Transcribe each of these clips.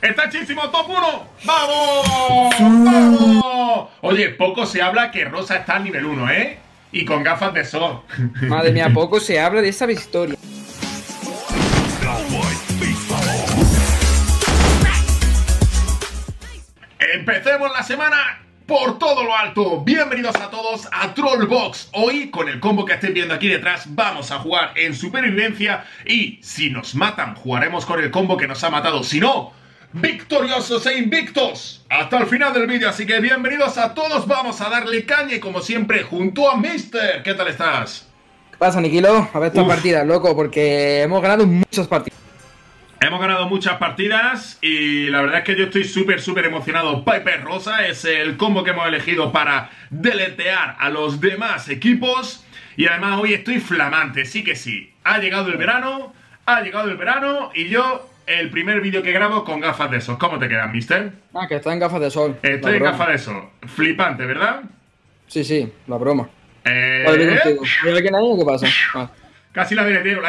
¡Está hechísimo! ¡Top 1! ¡Vamos! ¡Vamos! Oye, poco se habla que Rosa está al nivel 1, ¿eh? Y con gafas de sol. Madre mía, poco se habla de esa historia. Empecemos la semana por todo lo alto. Bienvenidos a todos a Trollbox. Hoy, con el combo que estáis viendo aquí detrás, vamos a jugar en supervivencia. Y si nos matan, jugaremos con el combo que nos ha matado. Si no, victoriosos e invictos hasta el final del vídeo. Así que bienvenidos a todos. Vamos a darle caña y como siempre, junto a Mister. ¿Qué tal estás? ¿Qué pasa, Niquilo? A ver esta partida, loco, porque hemos ganado muchos partidos. Hemos ganado muchas partidas y la verdad es que yo estoy súper emocionado. Piper Rosa es el combo que hemos elegido para deletear a los demás equipos. Y además hoy estoy flamante, sí que sí. Ha llegado el verano y yo el primer vídeo que grabo con gafas de sol. ¿Cómo te quedan, mister? Ah, que está en gafas de sol. Estoy en gafas de sol. Flipante, ¿verdad? Sí, la broma. Vale, contigo. ¿Hay alguien ahí o qué pasa? Ah. Casi la deleteo.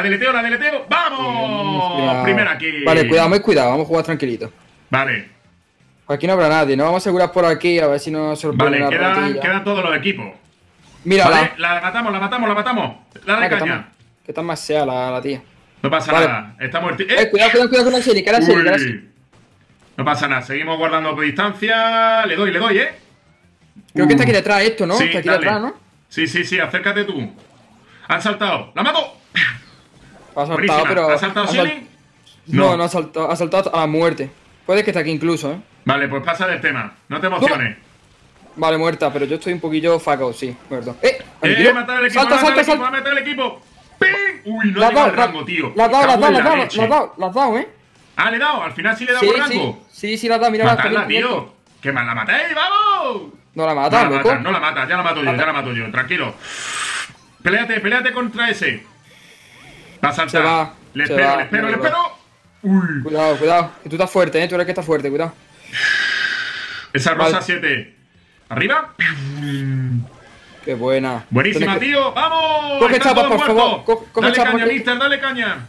¡Vamos! Primera aquí. Vale, cuidado, vamos a jugar tranquilito. Vale. Aquí no habrá nadie, nos vamos a asegurar por aquí a ver si nos sorprende. Vale, quedan todos los equipos. Mira, vale, la matamos. Dale caña. Que tan más sea la tía. No pasa nada, está muerto. Cuidado con la serie, que la serie. No pasa nada, seguimos guardando distancia. Le doy, Creo que está aquí detrás esto, ¿no? Sí, está aquí dale. detrás, ¿no? Sí, acércate tú. Han saltado. ¡La mato! Ha saltado, pero... ¿Ha saltado Silly? No ha saltado. Ha saltado a la muerte. Puede que esté aquí incluso, ¿eh? Vale, pues pasa del tema. No te emociones. Vale, muerta, pero yo estoy un poquillo fucked, sí, muerto. Mata el equipo, va a meter el equipo. ¡Ping! Uy, no le da el rango, tío. La has dado, ¿eh? Ah, le he dado, al final sí le he dado el rango. Sí, la has dado, mira. Matadla, tío. Que mal la matéis, vamos. No la matas, loco. No la matas, ya la mato yo, tranquilo. Peléate contra ese. Va a saltar. Le espero. Uy. Cuidado. Que tú estás fuerte, tú eres que estás fuerte, cuidado. Esa Rosa 7. ¿Arriba? Qué buena. Buenísima, tío. ¡Vamos! Coge chapas, por favor. Dale caña, mister, dale caña.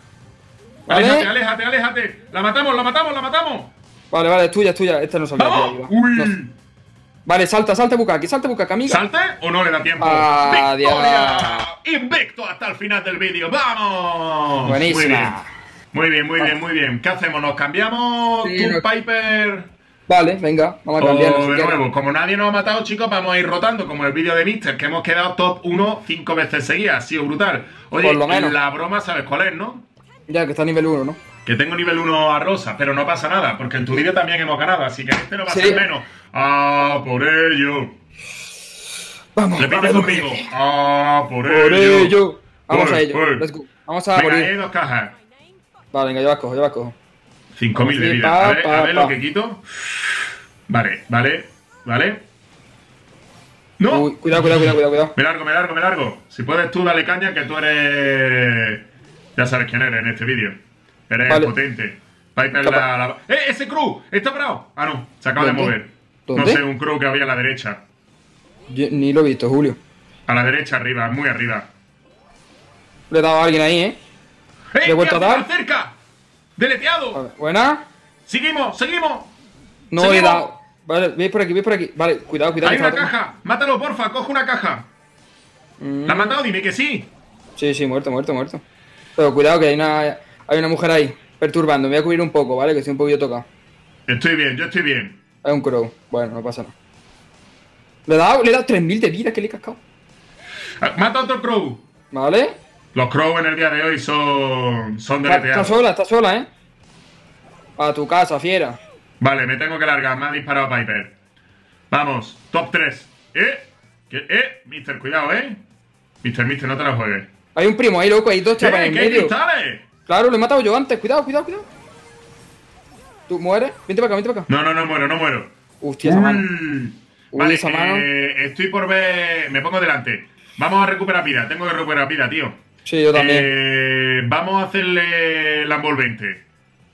Aléjate. La matamos. Vale, es tuya. Esta no saldrá. Uy. Vale, salta Bukaki, amiga. ¿Salte o no le da tiempo? ¡Victoria! Invicto hasta el final del vídeo. ¡Vamos! Buenísima. Muy bien. ¿Qué hacemos? ¿Nos cambiamos? Sí, ¿Tú, Piper? Vale, venga, vamos a cambiar. De nuevo, como nadie nos ha matado, chicos, vamos a ir rotando, como el vídeo de Mister, que hemos quedado top 1 5 veces seguidas. Ha sido brutal. Oye, por lo menos. La broma, ¿sabes cuál es, no? Ya, que está a nivel 1, ¿no? Que tengo nivel 1 a Rosa, pero no pasa nada, porque en tu vídeo también hemos ganado, así que este no va a ser menos. ¡Ah, por ello! Vamos, repite conmigo. ¡Ah, por ello! Vamos a ello. Let's go. Vamos a venga, morir. hay 2 cajas. Vale, venga, yo las cojo. 5000 de vida. A ver lo que quito. Vale. ¡No! Uy, cuidado. Me largo. Si puedes tú, dale caña, que tú eres... Ya sabes quién eres en este vídeo. Eres potente. Piper la... ¡Ese crew! ¡Está parado! Ah, no, se acaba de mover. ¿Dónde? No sé, un crew que había a la derecha. Yo ni lo he visto, Julio. A la derecha, arriba, muy arriba. Le he dado a alguien ahí, ¿eh? ¡Le he vuelto a dar. cerca! ¡Deleteado! Vale, buena. ¡Seguimos! No he dado. Vale, veis por aquí. Vale, cuidado. Hay una caja. Mátalo, porfa, coge una caja. ¿La has matado? Dime que sí. Sí, muerto. Pero cuidado que hay una mujer ahí, perturbando. Me voy a cubrir un poco, ¿vale? Que estoy un poquillo tocado. Yo estoy bien. Hay un crow. Bueno, no pasa nada. Le he dado 3000 de vida que le he cascado. Mata otro crow. ¿Vale? Los crows en el día de hoy son deleteados. Está sola, ¿eh? A tu casa, fiera. Vale, me tengo que largar. Me ha disparado Piper. Vamos, top 3. Mister, cuidado, Mister, no te la juegues. Hay un primo ahí, loco. Hay 2 chavales en medio. Cristales? Claro, lo he matado yo antes. Cuidado. ¿Tú mueres? Vente para acá. No muero. Hostia, esa mano. Vale, esa mano. Estoy por ver... Me pongo delante. Vamos a recuperar vida. Tengo que recuperar vida, tío. Sí, yo también. Vamos a hacerle la envolvente.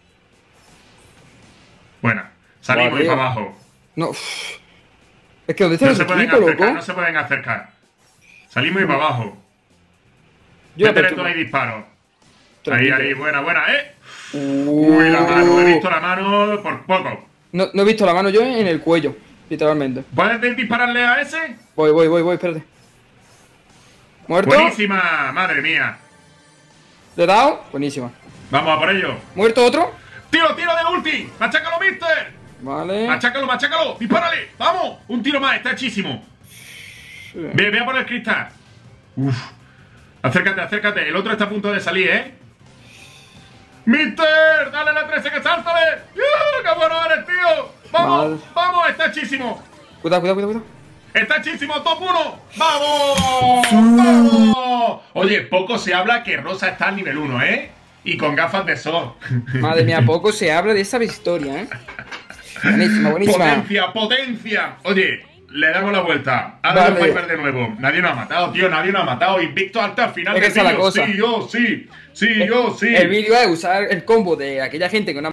Buena. Salimos y para abajo. No. Es que ¿dónde está ese equipo, loco? No se pueden acercar. Salimos y para abajo. Yo Métele tú ahí disparos. Ahí, buena. Uy, la mano, he visto la mano por poco. No, no he visto la mano yo en el cuello, literalmente. ¿Puedes dispararle a ese? Voy, espérate. ¿Muerto? Buenísima, madre mía. ¿Le he dado? Buenísima. Vamos a por ello. ¿Muerto otro? ¡Tiro de ulti! ¡Machácalo, mister! Vale. ¡Machácalo! ¡Dispárale! ¡Vamos! Un tiro más, está hechísimo. Ve a por el cristal. Uf. Acércate. El otro está a punto de salir, ¿eh? ¡Mister! ¡Dale la 13 que sáltale! ¡Qué bueno eres, tío! ¡Vamos! ¡Vamos! ¡Está hechísimo! Cuidado. ¡Está hechísimo! ¡Top 1! ¡Vamos! Oye, poco se habla que Rosa está al nivel 1, ¿eh? Y con gafas de sol. Madre mía, poco se habla de esa victoria, ¿eh? Buenísima. ¡Potencia! Oye, le damos la vuelta. Ahora Vale. los Piper de nuevo. Nadie nos ha matado, tío. Nadie nos ha matado. Invicto hasta el final Es que del esa es la vídeo. cosa. Sí, yo sí. El vídeo es usar el combo de aquella gente que una...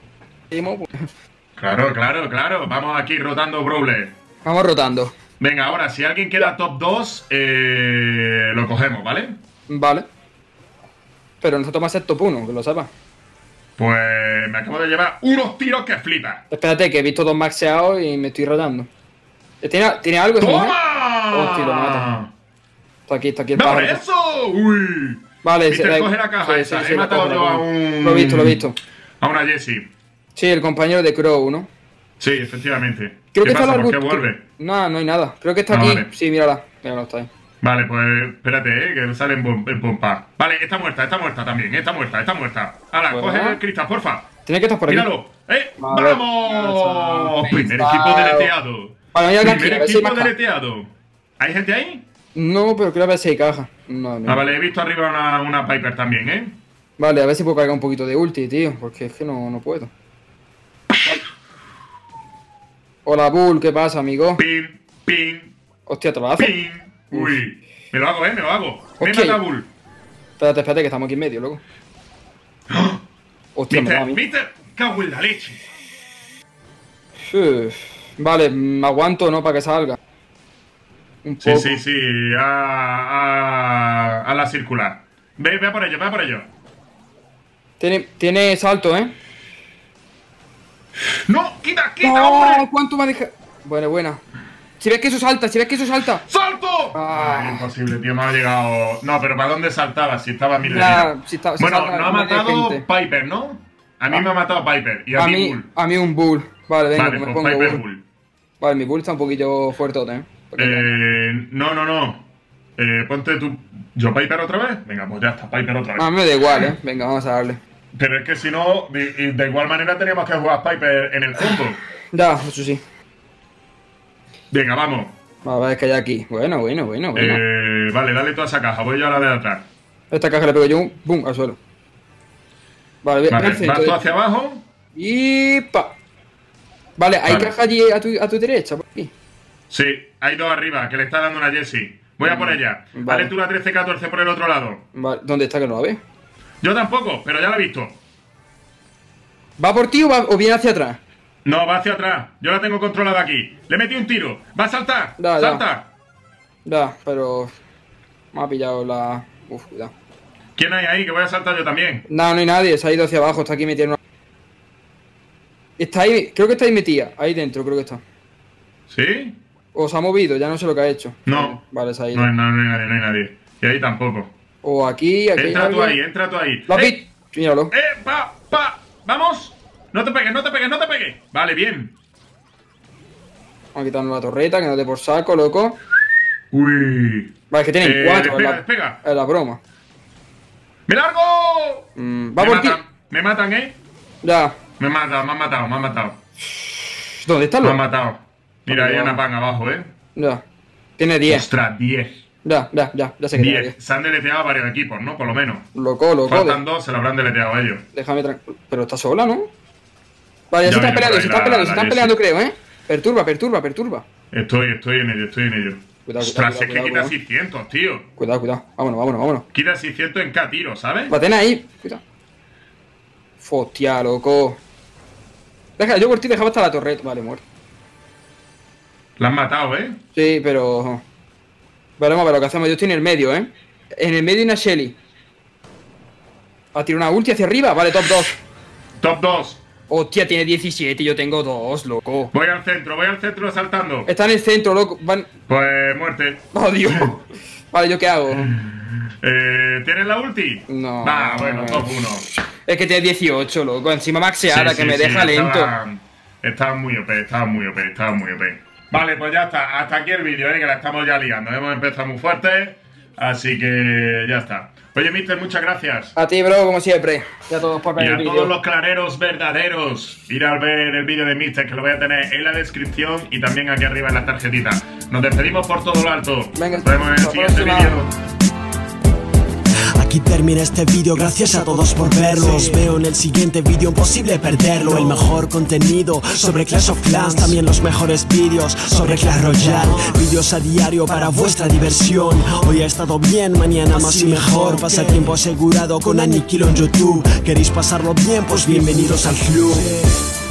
Claro. Vamos aquí rotando Brawler. Vamos rotando. Venga, ahora, si alguien queda top 2, lo cogemos, ¿vale? Vale. Pero nosotros vamos a ser top 1, que lo sepas. Pues me acabo de llevar unos tiros que flipas. Espérate, que he visto dos maxeados y me estoy rotando. ¿Tiene algo? ¡Toma! Hostia, lo mata. Está aquí el ¡No, pájaro. eso! ¡Uy! Vale, Mister, coge la caja esa. He la matado cojo, yo la a cojo. un... Lo he visto. A una Jessie. Sí, el compañero de Crow, ¿no? Sí, efectivamente. Creo ¿Qué que está pasa? la ¿Por qué luz- vuelve? No hay nada. Creo que está Ah, aquí. vale. Sí, mírala. Mírala, está ahí. Vale, pues espérate, que sale en pompa. Vale, está muerta también, está muerta. Hala, Bueno. coge el cristal, porfa. Tiene que estar por aquí. Míralo. Vale. ¡Vamos! Primer Pensado. equipo deleteado. Vale, mira, tranquilo, Primer a ver si hay equipo más cajas. deleteado. ¿Hay gente ahí? No, pero creo a ver si hay caja. No. Ah, vale, he visto arriba una Piper también, ¿eh? Vale, a ver si puedo cargar un poquito de ulti, tío. Porque es que no puedo. Hola, Bull, ¿qué pasa, amigo? Ping. Hostia, trolazo. Ping. Uy. Me lo hago. Me Ok. mata Bull. Espérate, que estamos aquí en medio, loco. Hostia, me da a mí. Mister, cago en la leche. Uf. Vale, aguanto, ¿no? Para que salga. Un poco. Sí. A la circular. Ve a por ello. Tiene salto, ¿eh? ¡No! ¡Quita, ¡No! hombre! ¿Cuánto me ha dejado? Buena. Si ves que eso salta. ¡Salto! Ah. Ay, imposible, tío, me ha llegado. No, pero ¿para dónde saltaba? Si estaba a mil de Ya, vida. si Bueno, salta, no ha no hay matado gente. Piper, ¿no? A mí me ha matado Piper y a mí Bull. A mí un Bull. Vale, venga, Vale, me pues pongo Piper Bull. Bull. Vale, mi Bull está un poquillo fuertote, ¿eh? No. Ponte tú. ¿Yo Piper otra vez? Venga, pues ya está, Piper otra vez. A mí me da igual, ¿eh? Venga, vamos a darle. Pero es que si no, de igual manera teníamos que jugar Piper en el combo. Ya, eso sí. Venga, vamos. A ver qué hay aquí. Bueno. Vale, dale toda esa caja, voy yo a la de atrás. Esta caja le pego yo un boom al suelo. Vale, Vale, al centro. vas tú hacia abajo. Y pa. Vale, hay Vale. caja allí a tu derecha, por aquí. Sí, hay dos arriba, que le está dando una Jessie. Voy a por ella. Vale. Vale, tú la 13-14 por el otro lado. Vale, ¿dónde está que no la ve? Yo tampoco, pero ya la he visto. ¿Va por ti o viene hacia atrás? No, va hacia atrás. Yo la tengo controlada aquí. Le metí un tiro. Va a saltar. Da, Salta. Ya, pero. Me ha pillado la. Uf, cuidado. ¿Quién hay ahí? Que voy a saltar yo también. No hay nadie, se ha ido hacia abajo, está aquí metiendo. Está ahí, creo que está ahí metida. Ahí dentro, creo que está. ¿Sí? O se ha movido, ya no sé lo que ha hecho. No. Vale, se ha ido. No hay nadie. Y ahí tampoco. O aquí hay Entra tú alguien. ahí, entra tú ahí. ¿Lo has visto? Míralo. ¡Vamos! No te pegues. Vale, bien. Vamos a quitarnos la torreta, que no te por saco, loco. Uy. Vale, es que tienen cuatro. Despega. Es la broma. ¡Me largo! Va por ti. Me matan, ¿eh? Ya. Me han matado. ¿Dónde está Me han loco? matado. Mira, hay una pan abajo, ¿eh? Ya. Tiene 10. Ostras, 10. Ya sé que tiene 10. 10. Se han deleteado varios equipos, ¿no? Por lo menos. Loco. Faltan dos, se lo habrán deleteado ellos. Déjame tranquilo. Pero está sola, ¿no? Vale, ya se Ya están viene peleando, por se ahí están peleando, la se están Jessie. peleando, creo, ¿eh? Perturba. Estoy en ello. Cuidado, Ostras, es que cuidado, quita cuidado. 600, tío. Cuidado. Vámonos. Quita 600 en K tiro, ¿sabes? La ten ahí. Cuidado. Hostia, loco. Deja, yo por ti dejaba hasta la torreta. Vale, muerto. La han matado, ¿eh? Sí, pero... Veremos a ver lo que hacemos. Yo estoy en el medio, ¿eh? En el medio hay una Shelly. ¿Ha tirado una ulti hacia arriba? Vale, top 2. Top 2. Hostia, tiene 17 y yo tengo 2, loco. Voy al centro saltando. Está en el centro, loco. Van... Pues muerte. Oh, Dios. Vale, ¿yo qué hago? ¿Tienes la ulti? No. Va, bueno, top 1. Es que tiene 18, loco. Encima maxeada, que me deja lento. Estaba muy OP. Vale, pues ya está. Hasta aquí el vídeo, que la estamos ya liando. Hemos empezado muy fuerte. Así que ya está. Oye, mister, muchas gracias. A ti, bro, como siempre. Y a todos por ver Y el a vídeo. todos los clareros verdaderos, ir a ver el vídeo de mister, que lo voy a tener en la descripción y también aquí arriba en la tarjetita. Nos despedimos por todo lo alto. Venga, nos vemos en el siguiente vídeo. Aquí termina este vídeo, gracias a todos por verlo. Os veo en el siguiente vídeo, imposible perderlo. El mejor contenido sobre Clash of Clans, también los mejores vídeos sobre Clash Royale. Vídeos a diario para vuestra diversión. Hoy ha estado bien, mañana más y mejor. Pasatiempo asegurado con Aniquilo en YouTube. ¿Queréis pasarlo bien? Pues bienvenidos al club.